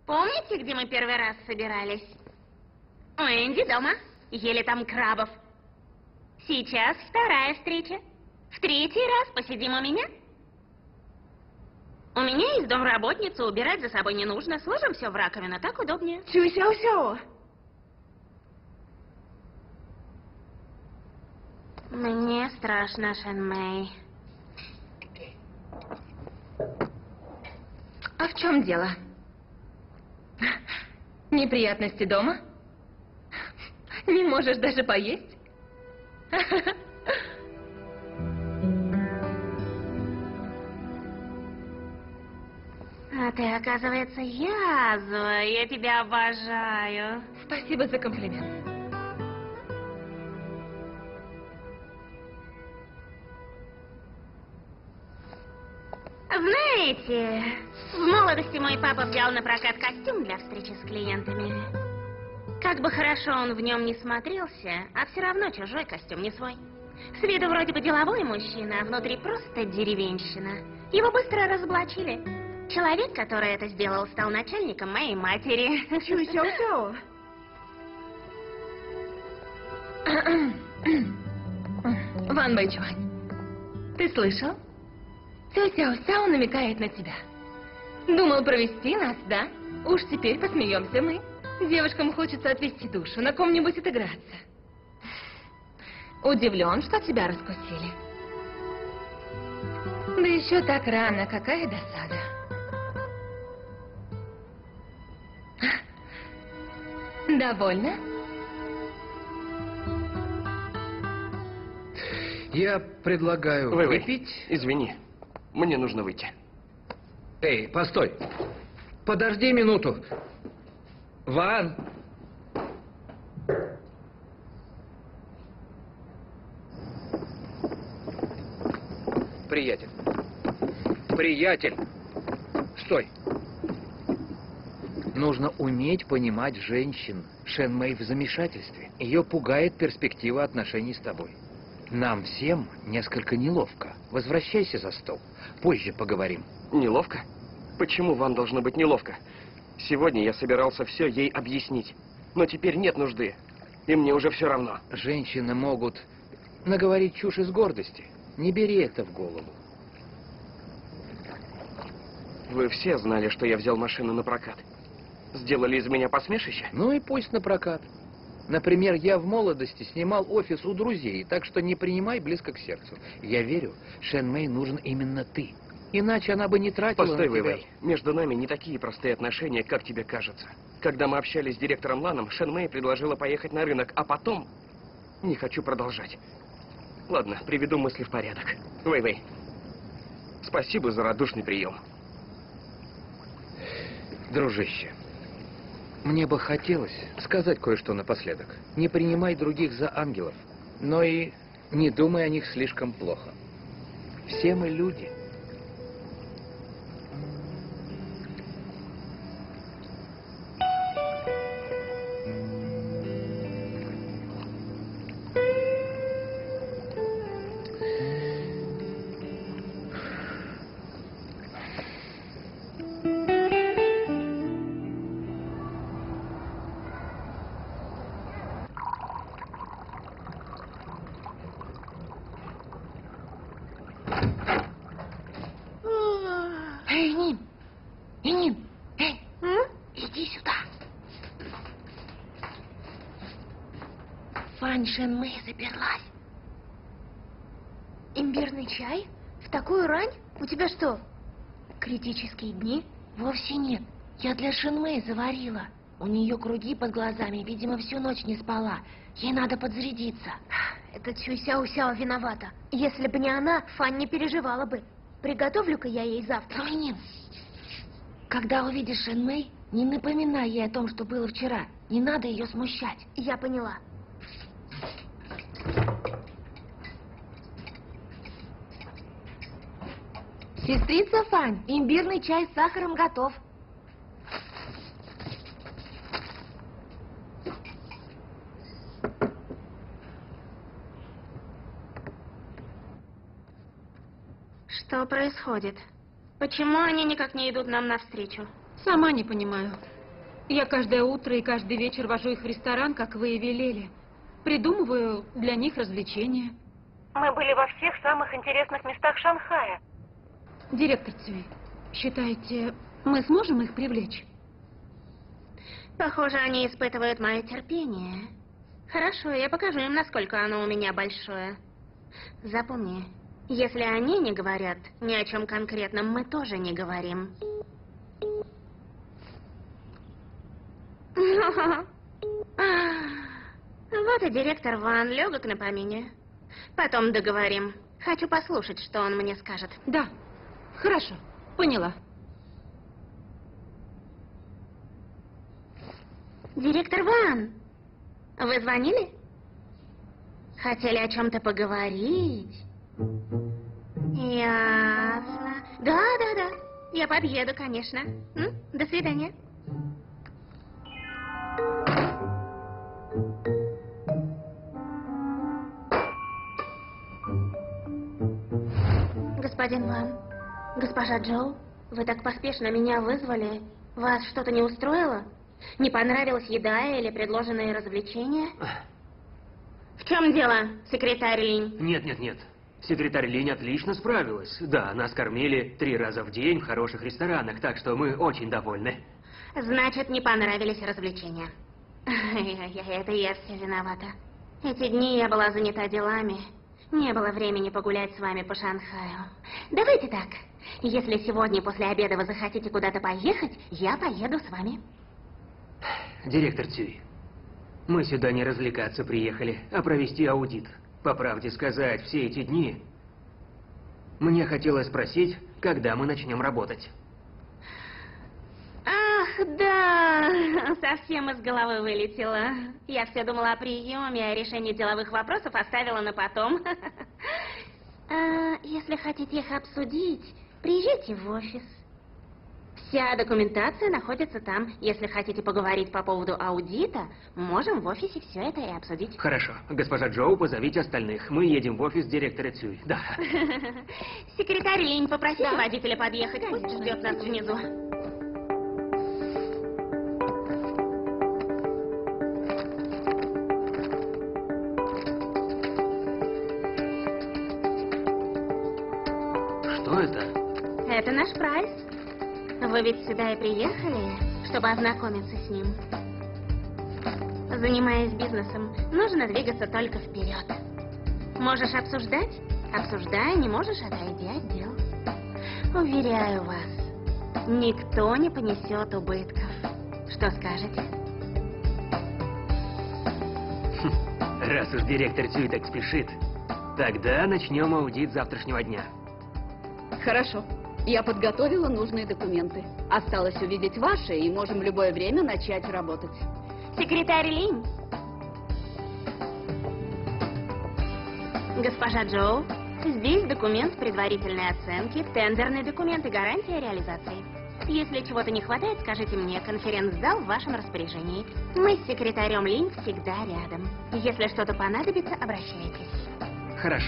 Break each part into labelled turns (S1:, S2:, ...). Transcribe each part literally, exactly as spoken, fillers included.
S1: Помните, где мы первый раз собирались? У Энди дома. Ели там крабов. Сейчас вторая встреча. В третий раз посидим у меня. У меня есть домработница, убирать за собой не нужно. Сложим все в раковину, так удобнее.
S2: Чу-сяо-сяо.
S1: Мне страшно, Шэнмэй.
S2: А в чем дело? Неприятности дома? Не можешь даже поесть?
S1: А ты, оказывается, язва. Я тебя обожаю.
S2: Спасибо за комплимент.
S1: Знаете, в молодости мой папа взял на прокат костюм для встречи с клиентами. Как бы хорошо он в нем не смотрелся, а все равно чужой костюм не свой. С виду вроде бы деловой мужчина, а внутри просто деревенщина. Его быстро разоблачили. Человек, который это сделал, стал начальником моей матери.
S2: Чу-сяо-сяо. Ван Бэйчуань, ты слышал? Сяо-сяо-сяо намекает на тебя. Думал провести нас, да? Уж теперь посмеемся мы. Девушкам хочется отвести душу, на ком-нибудь отыграться. Удивлен, что тебя раскусили. Да еще так рано, какая досада. Довольно?
S3: Я предлагаю
S4: Вэй-Вэй,
S3: выпить...
S4: извини, мне нужно выйти.
S3: Эй, постой. Подожди минуту. Ван. Приятель. Приятель. Стой. Нужно уметь понимать женщин. Шэнмэй в замешательстве. Ее пугает перспектива отношений с тобой. Нам всем несколько неловко. Возвращайся за стол. Позже поговорим.
S4: Неловко? Почему вам должно быть неловко? Сегодня я собирался все ей объяснить. Но теперь нет нужды. И мне уже все равно.
S3: Женщины могут наговорить чушь из гордости. Не бери это в голову.
S4: Вы все знали, что я взял машину на прокат. Сделали из меня посмешище?
S3: Ну и пусть на прокат. Например, я в молодости снимал офис у друзей, так что не принимай близко к сердцу. Я верю, Шэнмэй нужен именно ты. Иначе она бы не тратила
S4: Постой,
S3: на тебя...
S4: Вэй-Вэй. Между нами не такие простые отношения, как тебе кажется. Когда мы общались с директором Ланом, Шэнмэй предложила поехать на рынок, а потом... Не хочу продолжать. Ладно, приведу мысли в порядок. Вэй-Вэй, спасибо за радушный прием.
S3: Дружище, мне бы хотелось сказать кое-что напоследок. Не принимай других за ангелов, но и не думай о них слишком плохо. Все мы люди.
S2: Эй, Нин! Эй, Нин! Эй! Иди сюда! Фань Шэнмэй заперлась.
S5: Имбирный чай? В такую рань? У тебя что, критические дни?
S2: Вовсе нет. Я для Шэнмэй заварила. У нее круги под глазами, видимо, всю ночь не спала. Ей надо подзарядиться.
S5: Это Чуй-Сяо-Сяо виновата. Если бы не она, Фань не переживала бы. Приготовлю-ка я ей завтра.
S2: Ой, Нин, когда увидишь Шэнмэй, не напоминай ей о том, что было вчера. Не надо ее смущать.
S5: Я поняла.
S2: Сестрица Фань, имбирный чай с сахаром готов.
S1: Что происходит? Почему они никак не идут нам навстречу?
S2: Сама не понимаю.
S6: Я каждое утро и каждый вечер вожу их в ресторан, как вы и велели. Придумываю для них развлечения.
S1: Мы были во всех самых интересных местах Шанхая.
S6: Директор Цюй, считаете, мы сможем их привлечь?
S1: Похоже, они испытывают мое терпение. Хорошо, я покажу им, насколько оно у меня большое. Запомни, если они не говорят ни о чем конкретном, мы тоже не говорим. Вот и директор Ван, легок на помине. Потом договорим. Хочу послушать, что он мне скажет.
S6: Да, хорошо, поняла.
S1: Директор Ван, вы звонили? Хотели о чем-то поговорить? Ясно. Да, да, да. Я подъеду, конечно. М? До свидания. Господин Ван, госпожа Джоу, вы так поспешно меня вызвали. Вас что-то не устроило? Не понравилась еда или предложенные развлечения? В чем дело, секретарь Линь?
S7: Нет, нет, нет. Секретарь Линь отлично справилась. Да, нас кормили три раза в день в хороших ресторанах, так что мы очень довольны.
S1: Значит, не понравились развлечения. Это я все виновата. Эти дни я была занята делами. Не было времени погулять с вами по Шанхаю. Давайте так. Если сегодня после обеда вы захотите куда-то поехать, я поеду с вами.
S7: Директор Цюй, мы сюда не развлекаться приехали, а провести аудит. По правде сказать, все эти дни мне хотелось спросить, когда мы начнем работать.
S1: Ах, да, совсем из головы вылетело. Я все думала о приеме, а решение деловых вопросов оставила на потом. А, если хотите их обсудить, приезжайте в офис. Вся документация находится там. Если хотите поговорить по поводу аудита, можем в офисе все это и обсудить.
S7: Хорошо. Госпожа Джоу, позовите остальных. Мы едем в офис директора Цюй. Да.
S1: Секретарь Линь, попросите
S6: Да.
S1: водителя подъехать. Пусть
S6: Конечно,
S1: ждет нас
S6: конечно.
S1: внизу.
S7: Что это?
S1: Это наш прайс. Вы ведь сюда и приехали, чтобы ознакомиться с ним. Занимаясь бизнесом, нужно двигаться только вперед. Можешь обсуждать? Обсуждай, не можешь, отойди от дел. Уверяю вас, никто не понесет убытков. Что скажете?
S7: Раз уж директор Цюй так спешит, тогда начнем аудит завтрашнего дня.
S8: Хорошо. Я подготовила нужные документы. Осталось увидеть ваши, и можем в любое время начать работать.
S1: Секретарь Линь. Госпожа Джоу, здесь документ предварительной оценки, тендерный документ и гарантия реализации. Если чего-то не хватает, скажите мне, конференц-зал в вашем распоряжении. Мы с секретарем Линь всегда рядом. Если что-то понадобится, обращайтесь.
S7: Хорошо.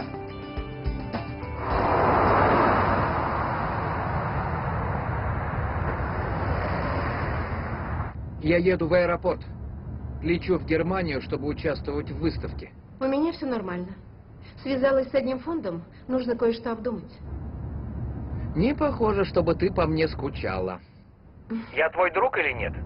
S3: Я еду в аэропорт. Лечу в Германию, чтобы участвовать в выставке.
S9: У меня все нормально. Связалась с одним фондом, нужно кое-что обдумать.
S3: Не похоже, чтобы ты по мне скучала.
S7: Я твой друг или нет?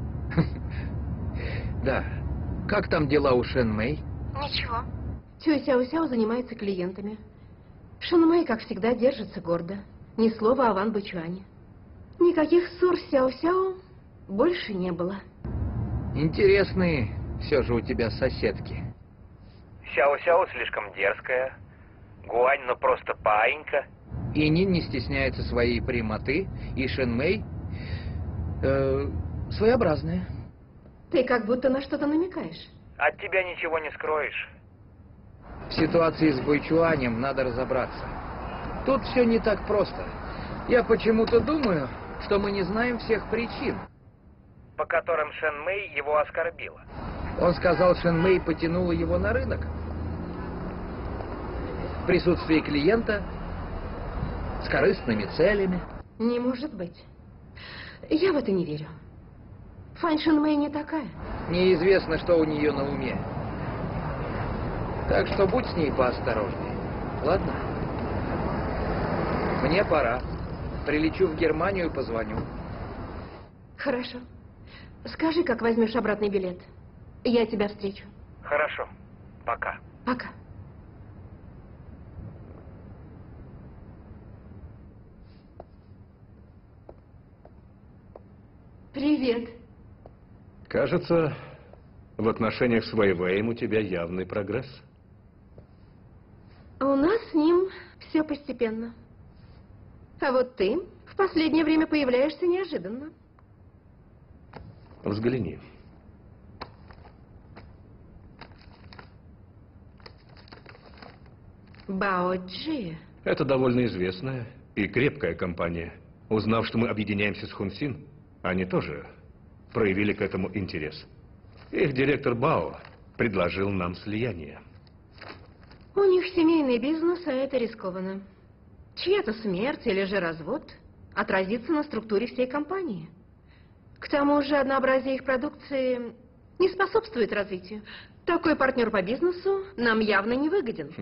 S3: Да. Как там дела у Шен Мэй?
S1: Ничего.
S9: Цюй Сяо-Сяо занимается клиентами. Шэн Мэй, как всегда, держится гордо. Ни слова о Ван Бэчуане. Никаких ссор с Сяо-Сяо больше не было.
S3: Интересные все же у тебя соседки.
S7: Сяо-Сяо слишком дерзкая. Гуань, ну просто паинька.
S3: И Нин не стесняется своей прямоты, и Шэн Мэй э, своеобразная.
S9: Ты как будто на что-то намекаешь.
S7: От тебя ничего не скроешь.
S3: В ситуации с Бойчуанем надо разобраться. Тут все не так просто. Я почему-то думаю, что мы не знаем всех причин,
S7: По которым Шэн Мэй его оскорбила.
S3: Он сказал, Шэн Мэй потянула его на рынок. В присутствии клиента, с корыстными целями.
S9: Не может быть. Я в это не верю. Фань Шенмэй не такая.
S3: Неизвестно, что у нее на уме. Так что будь с ней поосторожнее. Ладно? Мне пора. Прилечу в Германию и позвоню.
S9: Хорошо. Скажи, как возьмешь обратный билет. Я тебя встречу.
S3: Хорошо. Пока.
S9: Пока. Привет.
S10: Кажется, в отношениях с Вэйвэем у тебя явный прогресс.
S9: У нас с ним все постепенно. А вот ты в последнее время появляешься неожиданно.
S10: Взгляни.
S9: Баоджи.
S10: Это довольно известная и крепкая компания. Узнав, что мы объединяемся с Хунсин, они тоже проявили к этому интерес. Их директор Бао предложил нам слияние.
S9: У них семейный бизнес, а это рискованно. Чья-то смерть или же развод отразится на структуре всей компании. К тому же однообразие их продукции не способствует развитию. Такой партнер по бизнесу нам явно не выгоден.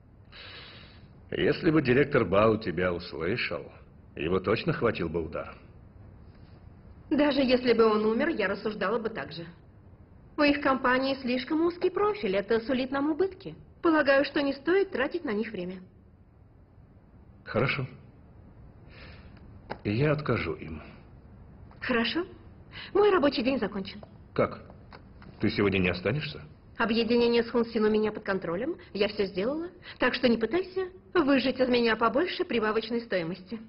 S10: Если бы директор Бао тебя услышал, его точно хватил бы удар.
S9: Даже если бы он умер, я рассуждала бы так же. У их компании слишком узкий профиль, это сулит нам убытки. Полагаю, что не стоит тратить на них время.
S10: Хорошо. Я откажу им.
S9: Хорошо. Мой рабочий день закончен.
S10: Как? Ты сегодня не останешься?
S9: Объединение с Хунсин у меня под контролем. Я все сделала. Так что не пытайся выжать из меня побольше прибавочной стоимости.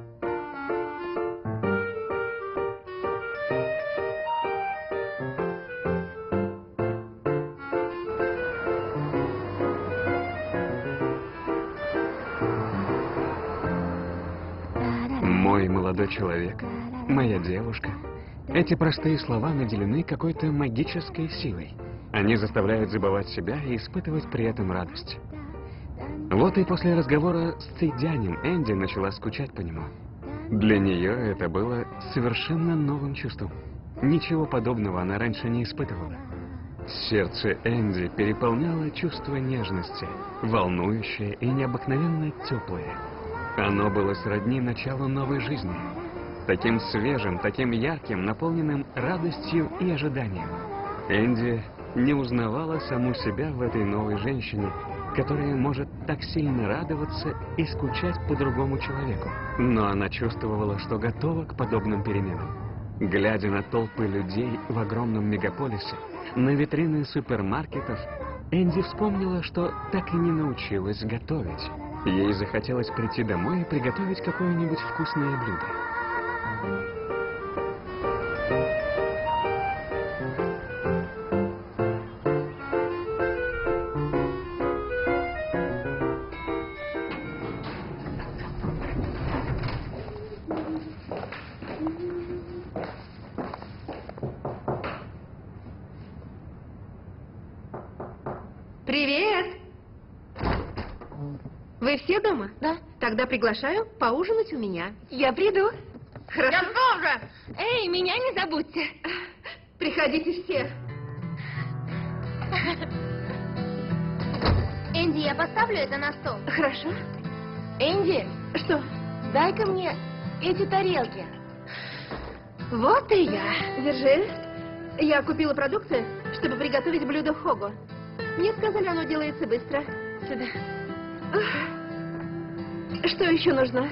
S11: Мой молодой человек, моя девушка. Эти простые слова наделены какой-то магической силой. Они заставляют забывать себя и испытывать при этом радость. Вот и после разговора с Цидянем Энди начала скучать по нему. Для нее это было совершенно новым чувством. Ничего подобного она раньше не испытывала. Сердце Энди переполняло чувство нежности, волнующее и необыкновенно теплое. Оно было сродни началу новой жизни. Таким свежим, таким ярким, наполненным радостью и ожиданием. Энди не узнавала саму себя в этой новой женщине, которая может так сильно радоваться и скучать по другому человеку. Но она чувствовала, что готова к подобным переменам. Глядя на толпы людей в огромном мегаполисе, на витрины супермаркетов, Энди вспомнила, что так и не научилась готовить. Ей захотелось прийти домой и приготовить какое-нибудь вкусное блюдо.
S9: Привет! Вы все дома? Да. Тогда приглашаю поужинать у меня. Я приду. Хорошо?
S2: Я тоже! Эй, меня не забудьте!
S9: Приходите все.
S5: Энди, я поставлю это на стол.
S9: Хорошо.
S5: Энди,
S9: Что?
S5: дай-ка мне эти тарелки.
S9: Вот и я. Держи. Я купила продукты, чтобы приготовить блюдо хого. Мне сказали, оно делается быстро.
S2: Сюда.
S9: Что еще нужно?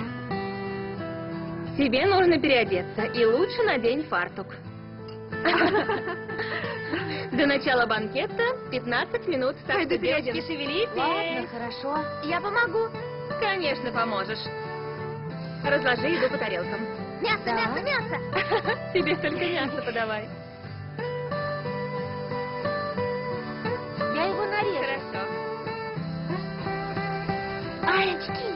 S2: Тебе нужно переодеться, и лучше надень фартук. До начала банкета пятнадцать минут, так
S9: Пойду
S2: что, девочки,
S9: переоденусь.
S2: шевелитесь.
S5: Ладно, хорошо. Я помогу.
S2: Конечно, поможешь. Разложи еду по тарелкам.
S5: Мясо, Да. мясо, мясо.
S2: Тебе только мясо подавай.
S5: Я его нарежу.
S2: Хорошо.
S5: Ай, очки.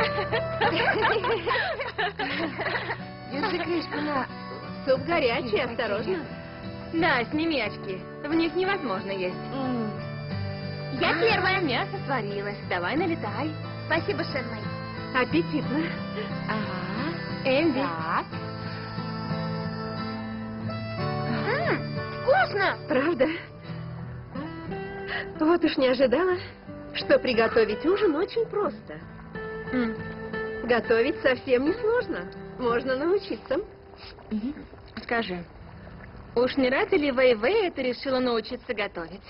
S5: Держи крышку на...
S9: Суп горячий, осторожно.
S2: Да, сними очки. В них невозможно есть.
S5: Я первая.
S2: Мясо сварилось. Давай налетай.
S5: Спасибо, Шенмэй.
S9: Аппетитно.
S2: Ага. Энди.
S5: Так.
S1: Точно?
S9: Правда? Вот уж не ожидала, что приготовить ужин очень просто.
S2: М.
S9: Готовить совсем не сложно. Можно научиться.
S2: Скажи, уж не ради ли Вэй-Вэй это решила научиться готовить?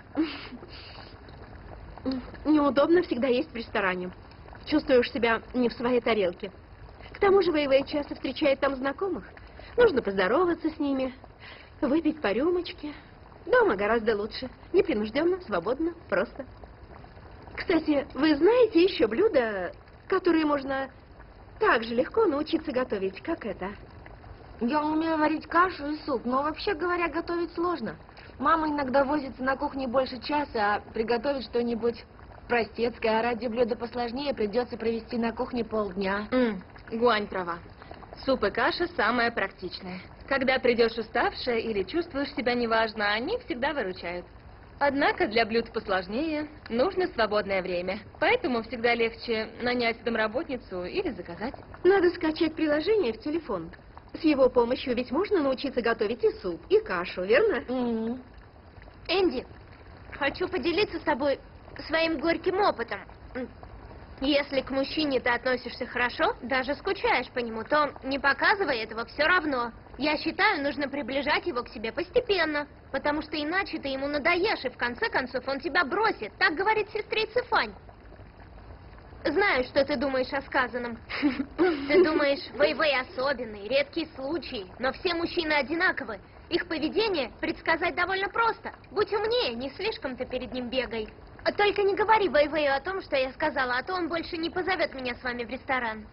S9: Неудобно всегда есть в ресторане. Чувствуешь себя не в своей тарелке. К тому же Вэй-Вэй часто встречает там знакомых. Нужно поздороваться с ними, выпить по рюмочке. Дома гораздо лучше. Непринужденно, свободно, просто. Кстати, вы знаете еще блюда, которые можно так же легко научиться готовить, как это?
S5: Я умею варить кашу и суп, но вообще говоря, готовить сложно. Мама иногда возится на кухне больше часа, а приготовить что-нибудь простецкое, а ради блюда посложнее придется провести на кухне полдня.
S2: М, Гуань права. Суп и каша самое практичное. Когда придешь уставшая или чувствуешь себя неважно, они всегда выручают. Однако для блюд посложнее нужно свободное время. Поэтому всегда легче нанять домработницу или заказать.
S9: Надо скачать приложение в телефон. С его помощью ведь можно научиться готовить и суп, и кашу, верно?
S5: М.
S1: Энди, хочу поделиться с тобой своим горьким опытом. М. Если к мужчине ты относишься хорошо, даже скучаешь по нему, то не показывай этого все равно. Я считаю, нужно приближать его к себе постепенно, потому что иначе ты ему надоешь, и в конце концов он тебя бросит. Так говорит сестрица Фань. Знаю, что ты думаешь о сказанном. Ты думаешь, Вэй-Вэй особенный, редкий случай, но все мужчины одинаковы. Их поведение предсказать довольно просто. Будь умнее, не слишком-то перед ним бегай. Только не говори Вэй-Вэю о том, что я сказала, а то он больше не позовет меня с вами в ресторан.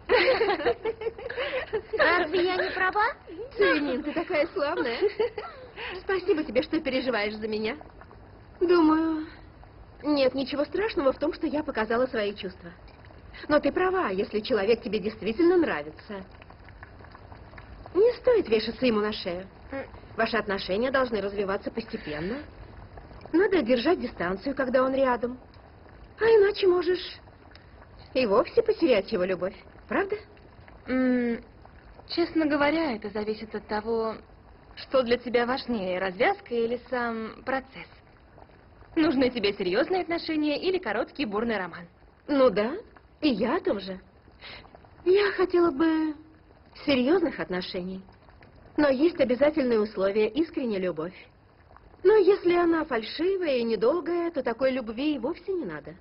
S1: Разве я не права?
S9: Цинин, ты такая славная. Спасибо тебе, что переживаешь за меня. Думаю, нет ничего страшного в том, что я показала свои чувства. Но ты права, если человек тебе действительно нравится. Не стоит вешаться ему на шею. Ваши отношения должны развиваться постепенно. Надо держать дистанцию, когда он рядом. А иначе можешь и вовсе потерять его любовь. Правда?
S2: М, Честно говоря, это зависит от того, что для тебя важнее, развязка или сам процесс. Нужны тебе серьезные отношения или короткий бурный роман?
S9: Ну да, и я о том же. Я хотела бы серьезных отношений. Но есть обязательные условия: искренняя любовь. Но если она фальшивая и недолгая, то такой любви и вовсе не надо.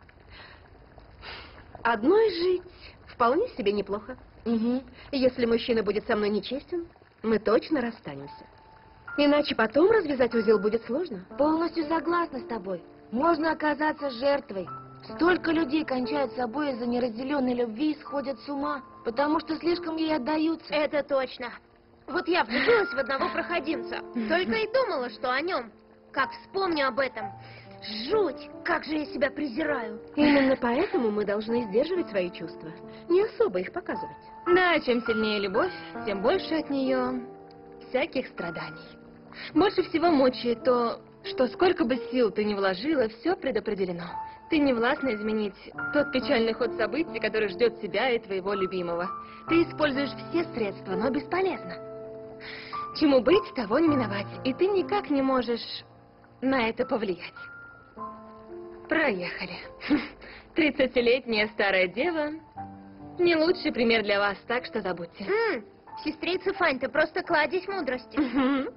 S9: Одной жить вполне себе неплохо. Угу. Если мужчина будет со мной нечестен, мы точно расстанемся. Иначе потом развязать узел будет сложно.
S5: Полностью согласна с тобой. Можно оказаться жертвой. Столько людей кончают собой из-за неразделенной любви и сходят с ума, потому что слишком ей отдаются.
S1: Это точно. Вот я влюбилась в одного проходимца. Только и думала, что о нем. Как вспомню об этом. Жуть, как же я себя презираю.
S9: Именно поэтому мы должны сдерживать свои чувства. Не особо их показывать.
S2: Да, чем сильнее любовь, тем больше от нее всяких страданий. Больше всего мучает то, что сколько бы сил ты ни вложила, все предопределено. Ты не властна изменить тот печальный ход событий, который ждет тебя и твоего любимого. Ты используешь все средства, но бесполезно. Чему быть, того не миновать. И ты никак не можешь на это повлиять. Проехали. Тридцатилетняя старая дева — не лучший пример для вас, так что забудьте.
S1: М, сестрица Фань, ты просто кладезь мудрости.
S2: Мгм.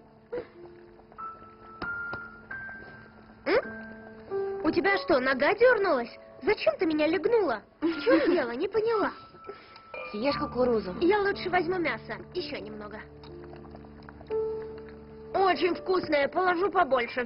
S1: М? У тебя что, нога дернулась? Зачем ты меня легнула? В чем дело? Не поняла.
S5: Съешь кукурузу.
S1: Я лучше возьму мясо. Еще немного. Очень вкусное. Положу побольше.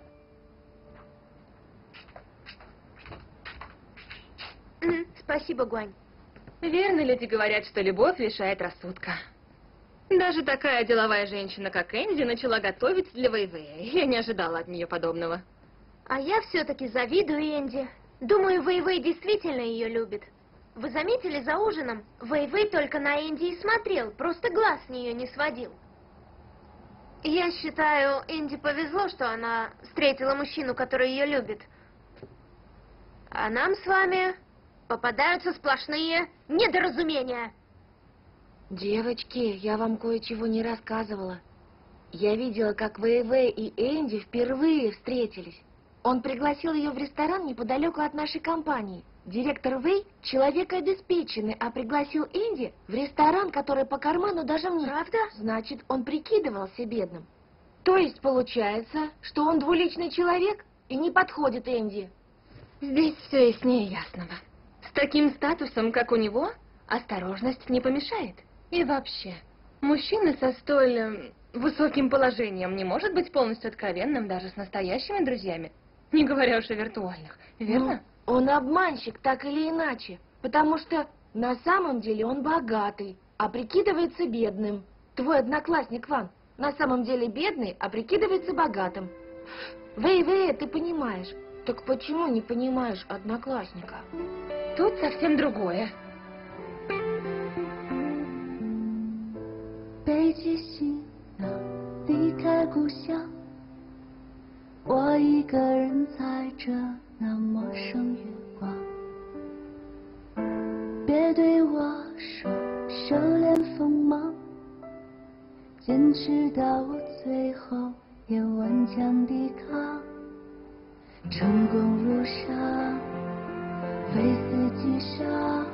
S1: М, Спасибо, Гуань.
S2: Верно люди говорят, что любовь лишает рассудка. Даже такая деловая женщина, как Энди, начала готовить для Вэй-Вэя. Я не ожидала от нее подобного.
S1: А я все-таки завидую Энди. Думаю, Вэй-Вэй действительно ее любит. Вы заметили за ужином? Вэй-Вэй только на Энди и смотрел, просто глаз с нее не сводил. Я считаю, Энди повезло, что она встретила мужчину, который ее любит. А нам с вами попадаются сплошные недоразумения.
S5: Девочки, я вам кое-чего не рассказывала. Я видела, как Вэй-Вэй и Энди впервые встретились. Он пригласил ее в ресторан неподалеку от нашей компании. Директор Вэй — человек обеспеченный, а пригласил Энди в ресторан, который по карману даже мне. Правда? Значит, он прикидывался бедным. То есть получается, что он двуличный человек и не подходит Энди.
S2: Здесь все яснее ясного. С таким статусом, как у него, осторожность не помешает. И вообще, мужчина со столь э, высоким положением не может быть полностью откровенным даже с настоящими друзьями, не говоря уж о виртуальных, верно?
S5: Ну, он обманщик, так или иначе, потому что на самом деле он богатый, а прикидывается бедным. Твой одноклассник Ван на самом деле бедный, а прикидывается богатым. Вэй-Вэй, ты понимаешь. Так почему не понимаешь одноклассника?
S2: Тут совсем другое.
S12: 背起行囊，离开故乡，我一个人踩着那陌生月光。别对我说收敛锋芒，坚持到最后也顽强抵抗。成功如沙，非死即伤。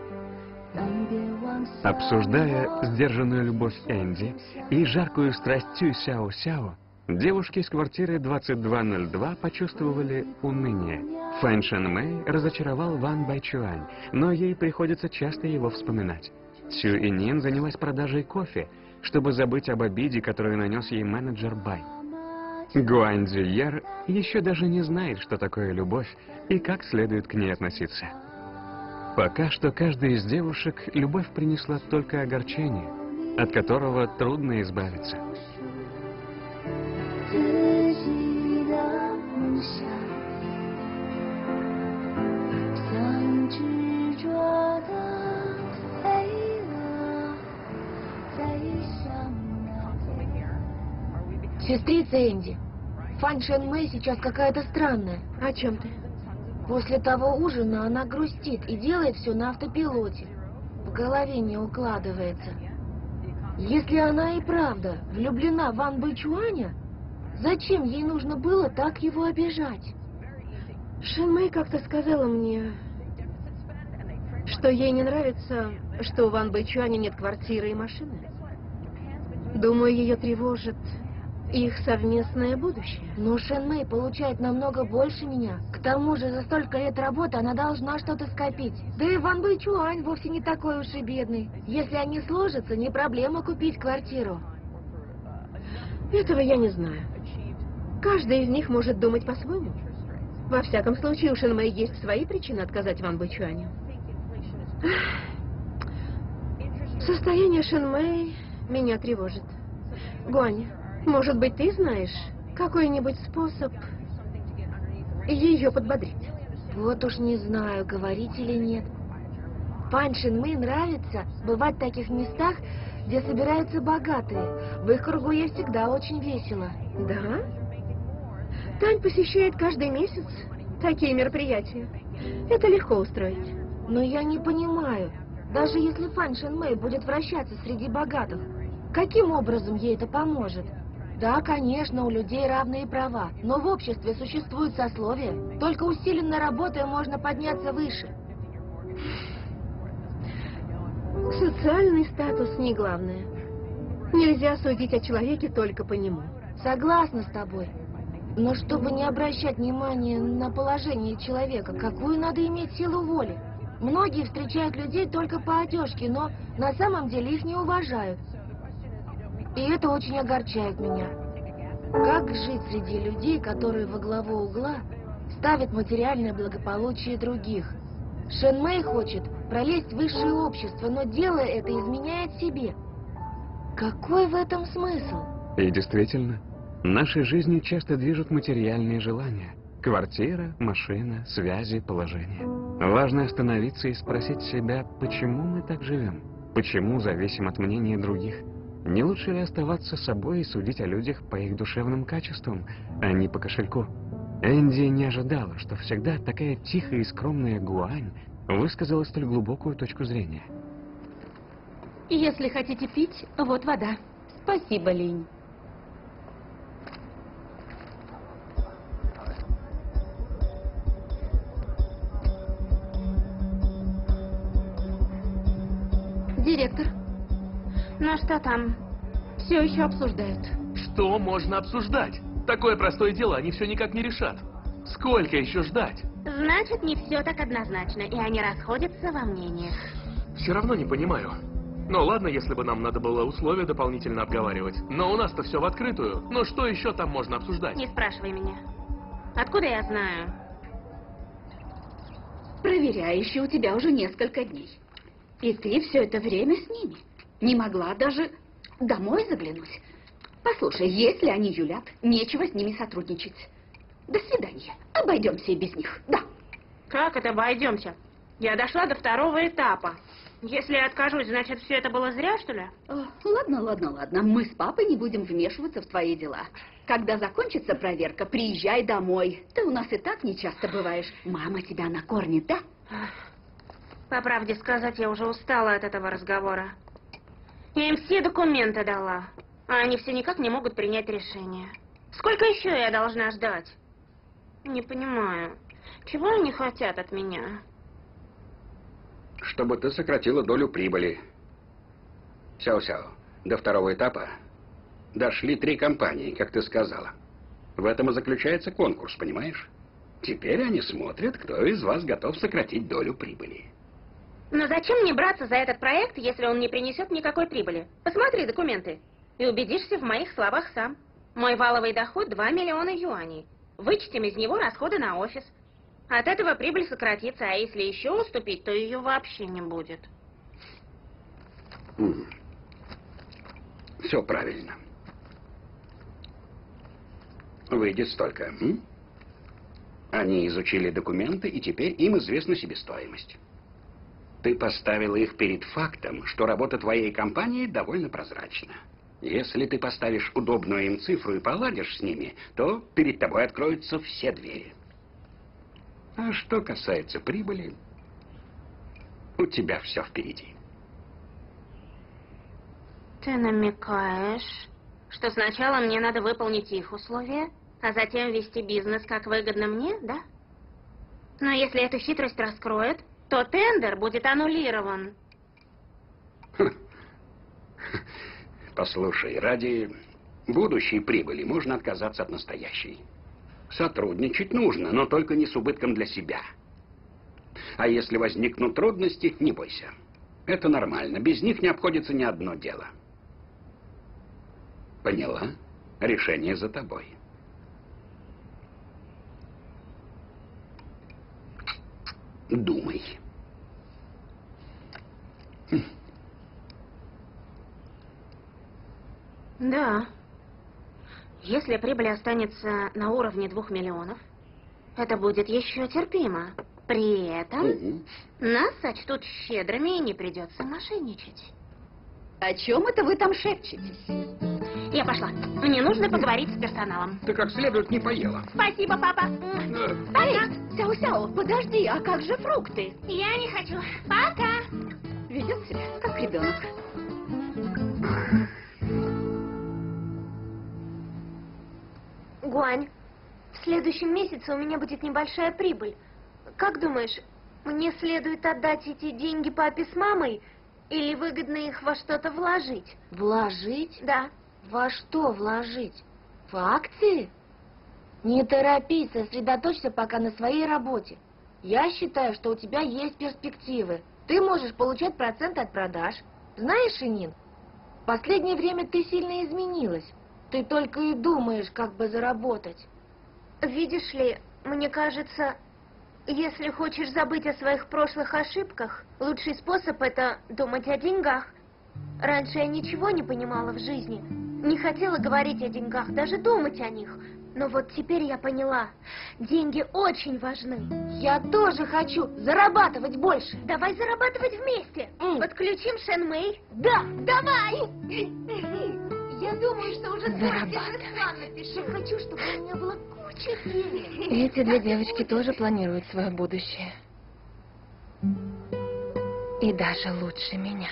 S11: Обсуждая сдержанную любовь Энди и жаркую страсть Цюй Сяо-Сяо, девушки из квартиры двадцать два ноль два почувствовали уныние. Фэн Шэн Мэй разочаровал Ван Байчуань, но ей приходится часто его вспоминать. Цю Инин занялась продажей кофе, чтобы забыть об обиде, которую нанес ей менеджер Бай. Гуань Цзюйер еще даже не знает, что такое любовь и как следует к ней относиться. Пока что каждой из девушек любовь принесла только огорчение, от которого трудно избавиться.
S5: Сестрица Энди, Фэн Шэн Мэй сейчас какая-то странная.
S9: О чем ты?
S5: После того ужина она грустит и делает все на автопилоте. В голове не укладывается. Если она и правда влюблена в Ван Байчуаня, зачем ей нужно было так его обижать?
S9: Шэн Мэй как-то сказала мне, что ей не нравится, что у Ван Байчуаня нет квартиры и машины. Думаю, ее тревожит их совместное будущее.
S5: Но Шэн Мэй получает намного больше меня. К тому же за столько лет работы она должна что-то скопить. Да и Ван Байчуань вовсе не такой уж и бедный. Если они сложатся, не проблема купить квартиру.
S9: Этого я не знаю. Каждый из них может думать по-своему. Во всяком случае, у Шэн Мэй есть свои причины отказать Ван Байчуаню. Состояние Шэн Мэй меня тревожит. Гуань, может быть, ты знаешь какой-нибудь способ ее подбодрить?
S5: Вот уж не знаю, говорить или нет. Фэн Шэн Мэй нравится бывать в таких местах, где собираются богатые. В их кругу ей всегда очень весело.
S9: Да? Тань посещает каждый месяц такие мероприятия. Это легко устроить.
S5: Но я не понимаю, даже если Фэн Шэн Мэй будет вращаться среди богатых, каким образом ей это поможет? Да, конечно, у людей равные права, но в обществе существуют сословия. Только усиленной работой можно подняться выше.
S9: Социальный статус не главное. Нельзя судить о человеке только по нему.
S5: Согласна с тобой. Но чтобы не обращать внимания на положение человека, какую надо иметь силу воли? Многие встречают людей только по одежке, но на самом деле их не уважают. И это очень огорчает меня. Как жить среди людей, которые во главу угла ставят материальное благополучие других? Шэн Мэй хочет пролезть в высшее общество, но делая это, изменяет себе. Какой в этом смысл?
S11: И действительно, нашей жизнью часто движут материальные желания. Квартира, машина, связи, положение. Важно остановиться и спросить себя, почему мы так живем? Почему зависим от мнения других? Не лучше ли оставаться собой и судить о людях по их душевным качествам, а не по кошельку? Энди не ожидала, что всегда такая тихая и скромная Гуань высказала столь глубокую точку зрения.
S2: Если хотите пить, вот вода. Спасибо, Линь.
S8: Директор,
S1: Ну что там?
S2: Все еще обсуждают.
S13: Что можно обсуждать? Такое простое дело они все никак не решат. Сколько еще ждать?
S1: Значит, не все так однозначно, и они расходятся во мнениях.
S13: Все равно не понимаю. Ну ладно, если бы нам надо было условия дополнительно обговаривать. Но у нас-то все в открытую. Но что еще там можно обсуждать?
S1: Не спрашивай меня. Откуда я знаю?
S8: проверяющий у тебя уже несколько дней. И ты все это время с ними. Не могла даже домой заглянуть. Послушай, если они юлят, нечего с ними сотрудничать. До свидания. Обойдемся и без них. Да.
S1: Как это обойдемся? Я дошла до второго этапа. Если я откажусь, значит, все это было зря, что ли?
S8: О, ладно, ладно, ладно. Мы с папой не будем вмешиваться в твои дела. Когда закончится проверка, приезжай домой. Ты у нас и так не часто бываешь. Мама тебя накормит, да?
S1: По правде сказать, я уже устала от этого разговора. Я им все документы дала, а они все никак не могут принять решение. Сколько еще я должна ждать? Не понимаю, чего они хотят от меня?
S14: Чтобы ты сократила долю прибыли. Сяо-сяо, до второго этапа дошли три компании, как ты сказала. В этом и заключается конкурс, понимаешь? Теперь они смотрят, кто из вас готов сократить долю прибыли.
S1: Но зачем мне браться за этот проект, если он не принесет никакой прибыли? Посмотри документы и убедишься в моих словах сам. Мой валовый доход два миллиона юаней. Вычтем из него расходы на офис. От этого прибыль сократится, а если еще уступить, то ее вообще не будет.
S14: Mm. Все правильно. Выйдет столько. М? Они изучили документы, и теперь им известна себестоимость. Ты поставила их перед фактом, что работа твоей компании довольно прозрачна. Если ты поставишь удобную им цифру и поладишь с ними, то перед тобой откроются все двери. А что касается прибыли, у тебя все впереди.
S1: Ты намекаешь, что сначала мне надо выполнить их условия, а затем вести бизнес как выгодно мне, да? Но если эту хитрость раскроют, то тендер будет аннулирован.
S14: Послушай, ради будущей прибыли можно отказаться от настоящей. Сотрудничать нужно, но только не с убытком для себя. А если возникнут трудности, не бойся. Это нормально. Без них не обходится ни одно дело. Поняла? Решение за тобой. Думай. Хм.
S1: Да. Если прибыль останется на уровне двух миллионов, это будет еще терпимо. При этом
S14: Угу.
S1: нас сочтут щедрыми и не придется мошенничать.
S8: О чем это вы там шепчетесь?
S1: Я пошла. Мне нужно поговорить с персоналом.
S14: Ты как следует не поела.
S1: Спасибо, папа.
S8: Эй, Сяо-Сяо, подожди, а как же фрукты?
S1: Я не хочу. Пока.
S8: Ведет себя как ребенок.
S5: Гуань, в следующем месяце у меня будет небольшая прибыль. Как думаешь, мне следует отдать эти деньги папе с мамой или выгодно их во что-то вложить? Вложить? Да. Во что вложить? В акции? Не торопись, сосредоточься пока на своей работе. Я считаю, что у тебя есть перспективы. Ты можешь получать проценты от продаж. Знаешь, Инин, в последнее время ты сильно изменилась. Ты только и думаешь, как бы заработать. Видишь ли, мне кажется, если хочешь забыть о своих прошлых ошибках, лучший способ — это думать о деньгах. Раньше я ничего не понимала в жизни. Не хотела говорить о деньгах, даже думать о них. Но вот теперь я поняла, деньги очень важны. Я тоже хочу зарабатывать больше. Давай зарабатывать вместе. Mm. Подключим Шен Мэй. Да, давай. Я думаю, что уже
S2: Зарабатывать.
S5: напишу. Я хочу, чтобы у меня было куча денег.
S2: Эти две девочки тоже планируют свое будущее. И даже лучше меня.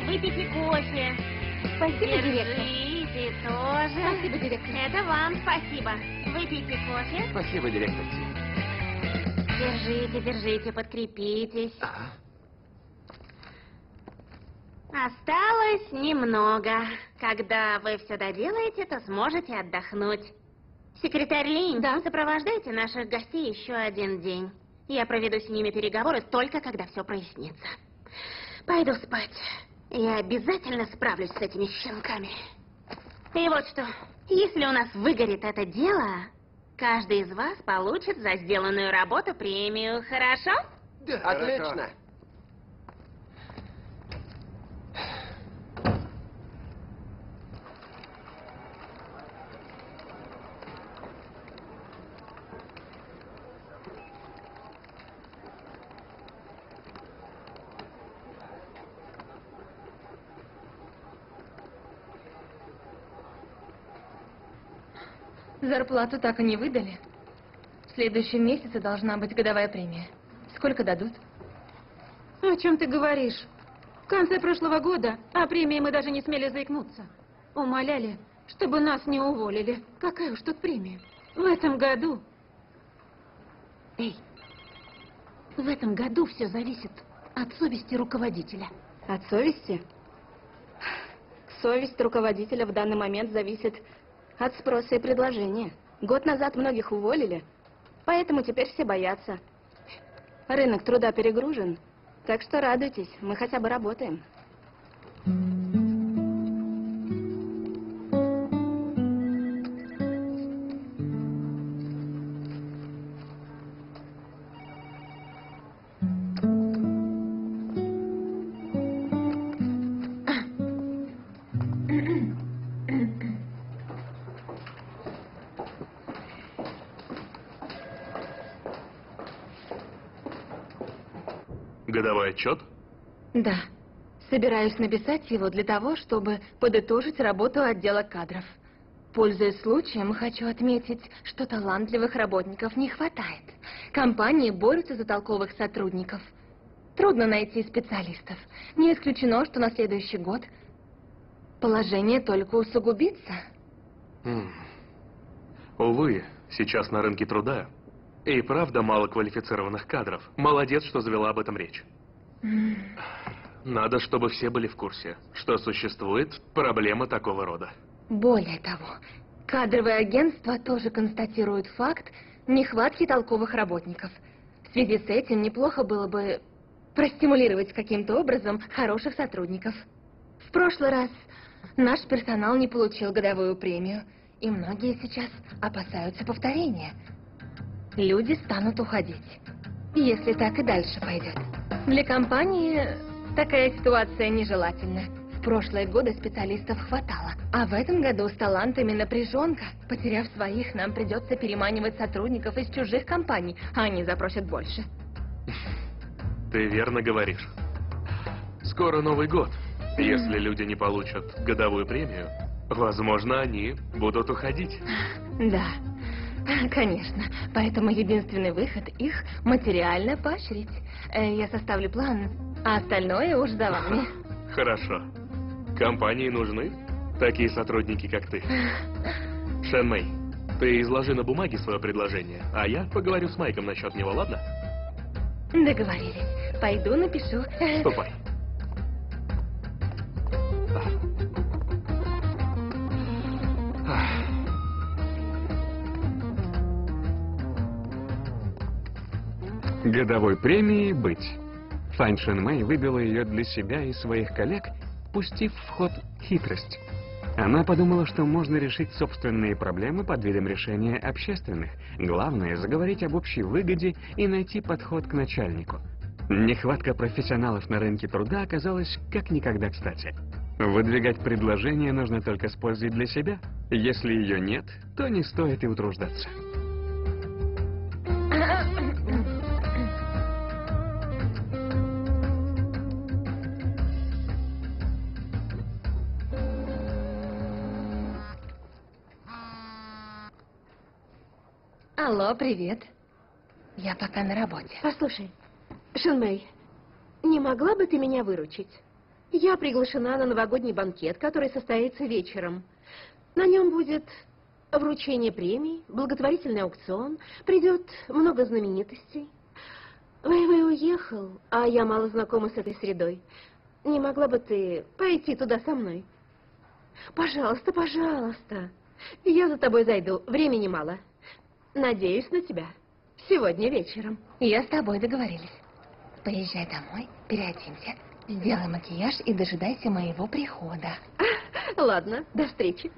S1: выпейте кофе.
S2: Спасибо, директор.
S1: Держите тоже.
S2: Спасибо, директор.
S1: Это вам спасибо. Выпейте кофе.
S4: Спасибо, директор.
S1: Держите, держите, подкрепитесь.
S4: Ага.
S1: Осталось немного. Когда вы все доделаете, то сможете отдохнуть. Секретарь Линь, да? Сопровождайте наших гостей еще один день. Я проведу с ними переговоры только когда все прояснится. Пойду спать. Я обязательно справлюсь с этими щенками. И вот что. Если у нас выгорит это дело, каждый из вас получит за сделанную работу премию. Хорошо?
S15: Да, отлично.
S2: Зарплату так и не выдали. В следующем месяце должна быть годовая премия. Сколько дадут?
S6: О чем ты говоришь? В конце прошлого года о премии мы даже не смели заикнуться. Умоляли, чтобы нас не уволили. Какая уж тут премия? В этом году... Эй, в этом году все зависит от совести руководителя.
S8: От совести? Совесть руководителя в данный момент зависит от спроса и предложения. Год назад многих уволили, поэтому теперь все боятся. Рынок труда перегружен, так что радуйтесь, мы хотя бы работаем.
S13: Годовой отчет?
S2: Да. Собираюсь написать его для того, чтобы подытожить работу отдела кадров. Пользуясь случаем, хочу отметить, что талантливых работников не хватает. Компании борются за толковых сотрудников. Трудно найти специалистов. Не исключено, что на следующий год положение только усугубится.
S13: М. Увы, сейчас на рынке труда и правда мало квалифицированных кадров. Молодец, что завела об этом речь.
S2: М.
S13: Надо, чтобы все были в курсе, что существует проблема такого рода.
S2: Более того, кадровые агентства тоже констатируют факт нехватки толковых работников. В связи с этим неплохо было бы простимулировать каким-то образом хороших сотрудников. В прошлый раз наш персонал не получил годовую премию, и многие сейчас опасаются повторения. Люди станут уходить, если так и дальше пойдет. Для компании такая ситуация нежелательна. В прошлые годы специалистов хватало, а в этом году с талантами напряженка. Потеряв своих, нам придется переманивать сотрудников из чужих компаний, а они запросят больше.
S13: Ты верно говоришь. Скоро Новый год. Если люди не получат годовую премию, возможно, они будут уходить.
S2: Да, конечно. Поэтому единственный выход — их материально поощрить. Э, Я составлю план, а остальное уж за вами.
S13: Хорошо. Компании нужны такие сотрудники, как ты. Шэн Мэй, ты изложи на бумаге свое предложение, а я поговорю с Майком насчет него, ладно?
S2: Договорились. Пойду напишу.
S13: Ступай.
S11: Годовой премии быть. Фань Шэн Мэй выбила ее для себя и своих коллег, пустив в ход хитрость. Она подумала, что можно решить собственные проблемы под видом решения общественных. Главное — заговорить об общей выгоде и найти подход к начальнику. Нехватка профессионалов на рынке труда оказалась как никогда кстати. Выдвигать предложение нужно только с пользой для себя. Если ее нет, то не стоит и утруждаться.
S2: Алло, привет. Я пока на работе.
S9: Послушай, Шэн Мэй, не могла бы ты меня выручить? Я приглашена на новогодний банкет, который состоится вечером. На нем будет вручение премий, благотворительный аукцион, придет много знаменитостей. Вэй-Вэй уехал, а я мало знакома с этой средой. Не могла бы ты пойти туда со мной? Пожалуйста, пожалуйста. Я за тобой зайду, времени мало. Надеюсь на тебя. Сегодня вечером.
S2: Я с тобой договорились. Поезжай домой, переоденься, сделай макияж и дожидайся моего прихода.
S9: Ладно, до встречи.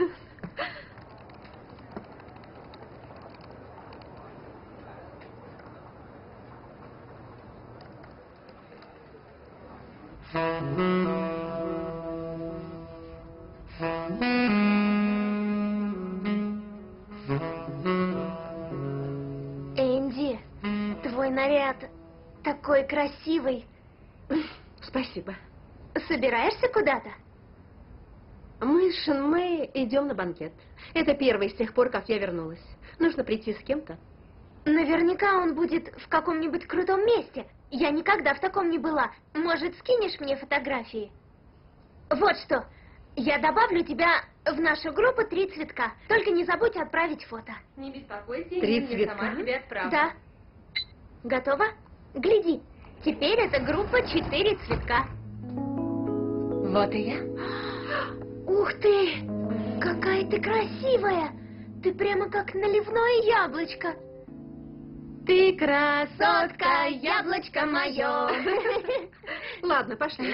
S1: Энди, твой наряд такой красивый.
S9: Спасибо.
S1: Собираешься куда-то?
S9: Мы с Шенмэй идем на банкет. Это первый с тех пор, как я вернулась. Нужно прийти с кем-то.
S1: Наверняка он будет в каком-нибудь крутом месте. Я никогда в таком не была. Может, скинешь мне фотографии? Вот что. Я добавлю тебя в нашу группу «Три цветка». Только не забудь отправить фото.
S2: Не беспокойся,
S9: Три
S2: я
S9: цветка?
S2: сама тебе отправлю.
S1: Да. Готова? Гляди. Теперь это группа «Четыре цветка».
S2: Вот и я.
S1: Ух ты! Какая ты красивая! Ты прямо как наливное яблочко.
S2: Ты красотка, яблочко мое.
S9: Ладно, пошли.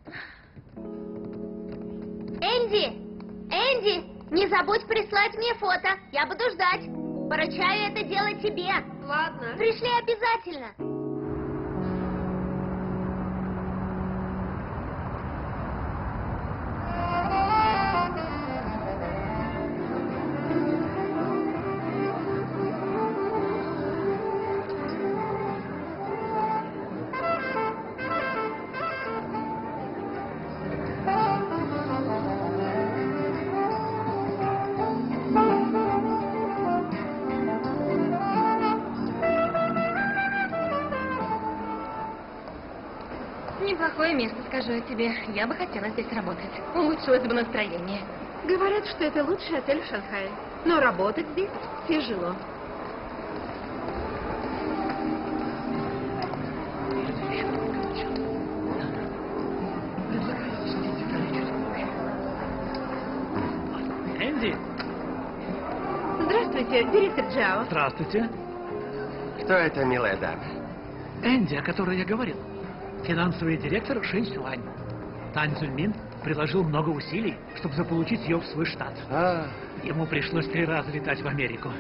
S1: Энди! Энди! Не забудь прислать мне фото. Я буду ждать. Поручаю это дело тебе.
S9: Ладно.
S1: Пришли обязательно.
S2: Неплохое место, скажу я тебе. Я бы хотела здесь работать. Улучшилось бы настроение.
S9: Говорят, что это лучший отель в Шанхае. Но работать здесь тяжело.
S15: Энди?
S9: Здравствуйте, директор Джао.
S15: Здравствуйте.
S16: Кто эта милая дама?
S15: Энди, о которой я говорил. Финансовый директор Шэнь Сюань. Тань Цзюньмин приложил много усилий, чтобы заполучить ее в свой штат.
S3: А.
S15: Ему пришлось три раза летать в Америку.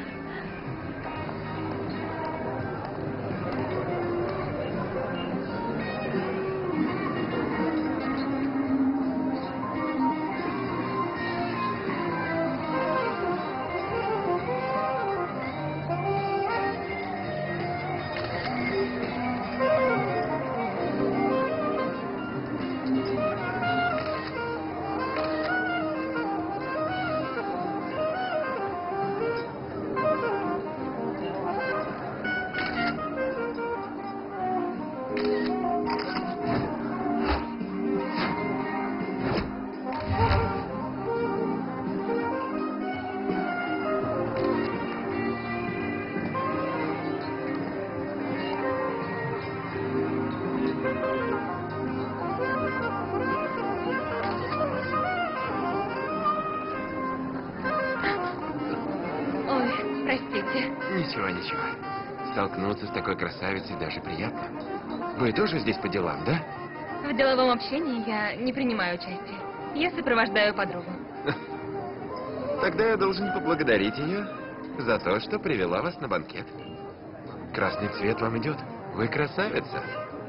S16: Ничего, ничего. Столкнуться с такой красавицей даже приятно. Вы тоже здесь по делам, да?
S2: В деловом общении я не принимаю участия. Я сопровождаю подругу.
S16: Тогда я должен поблагодарить ее за то, что привела вас на банкет. Красный цвет вам идет. Вы красавица.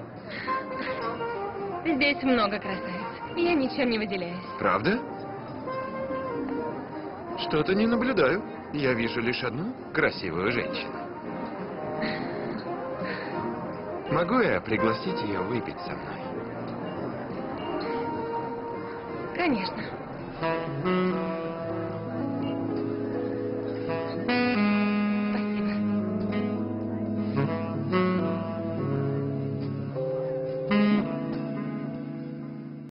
S2: Здесь много красавиц. Я ничем не выделяюсь.
S16: Правда? Что-то не наблюдаю. Я вижу лишь одну красивую женщину. Могу я пригласить ее выпить со мной?
S2: Конечно.